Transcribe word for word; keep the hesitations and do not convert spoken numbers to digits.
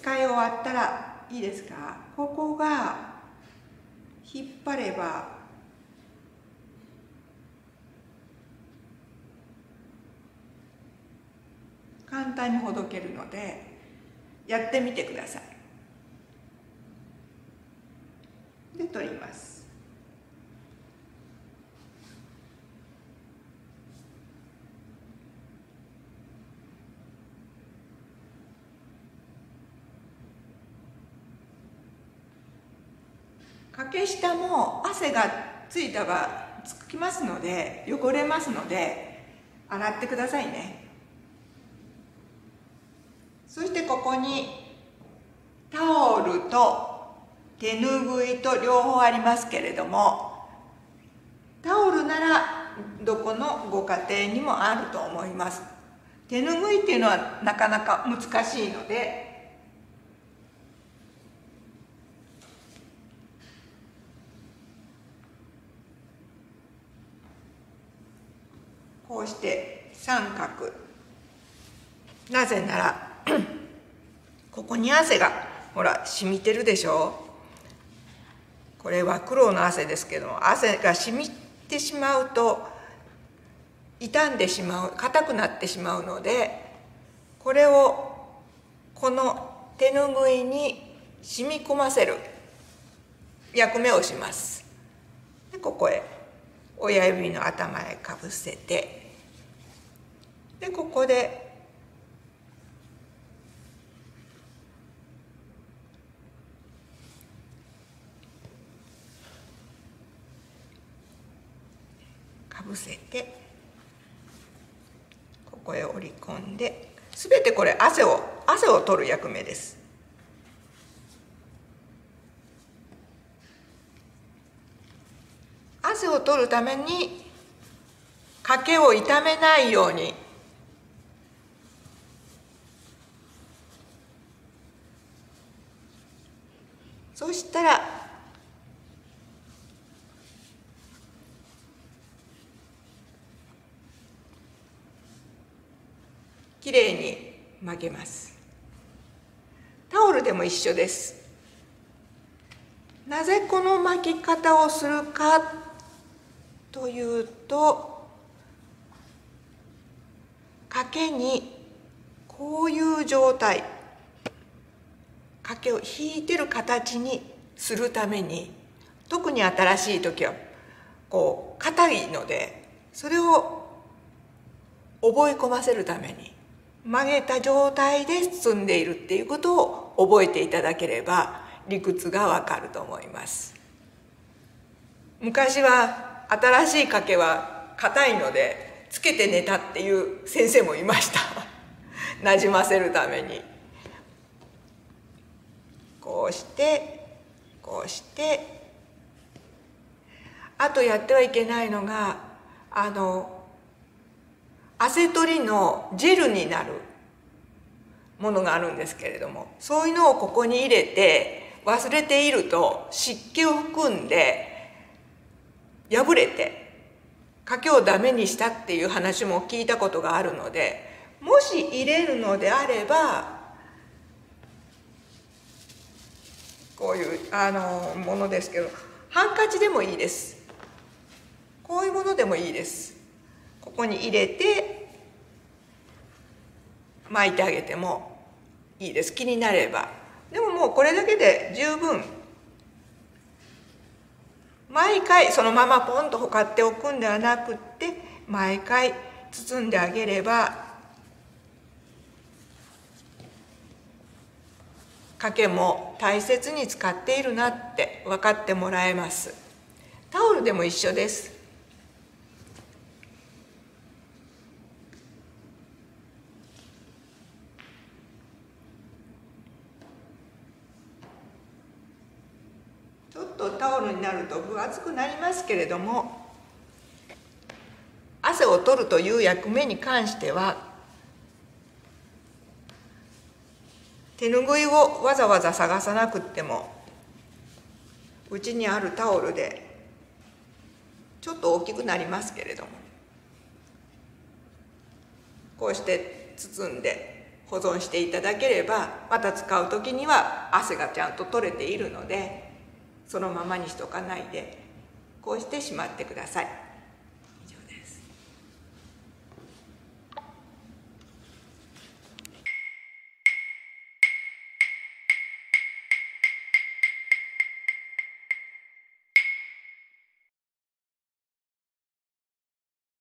使い終わったらいいですか、ここが引っ張れば簡単にほどけるのでやってみてください。で取ります。掛け下も汗がついたばつきますので汚れますので洗ってくださいね。そしてここにタオルと手ぬぐいと両方ありますけれども、タオルならどこのご家庭にもあると思います。手ぬぐいっていうのはなかなか難しいのでこうして三角、なぜならここに汗がほら染みてるでしょ。これは苦労の汗ですけども、汗が染みてしまうと傷んでしまう、硬くなってしまうので、これをこの手ぬぐいに染み込ませる役目をします。でここへ親指の頭へかぶせて、でここでかぶせて、ここへ折り込んで、すべてこれ汗を汗を取る役目です。汗を取るために掛けを傷めないようにそしたらきれいに巻けます。タオルでも一緒です。なぜこの巻き方をするかというと、掛けにこういう状態、掛けを引いてる形にするために、特に新しい時はこう硬いので、それを覚え込ませるために曲げた状態で包んでいるっていうことを覚えていただければ理屈がわかると思います。昔は新しい掛けは硬いのでつけて寝たっていう先生もいましたなじませるために。こうしてこうして、あとやってはいけないのが、あの汗取りのジェルになるものがあるんですけれども、そういうのをここに入れて忘れていると湿気を含んで破れて掛けをダメにしたっていう話も聞いたことがあるので、もし入れるのであればこういうあのものですけど、ハンカチでもいいです。こういうものでもいいです。ここに入れて巻いてあげてもいいです。気になれば。でももうこれだけで十分。毎回そのままポンとほかっておくんではなくって、毎回包んであげれば掛けも大切に使っているなって分かってもらえます。タオルでも一緒です。ちょっとタオルになると分厚くなりますけれども、汗を取るという役目に関しては手ぬぐいをわざわざ探さなくってもうちにあるタオルでちょっと大きくなりますけれども、こうして包んで保存していただければ、また使う時には汗がちゃんと取れているので、そのままにしとかないでこうしてしまってください。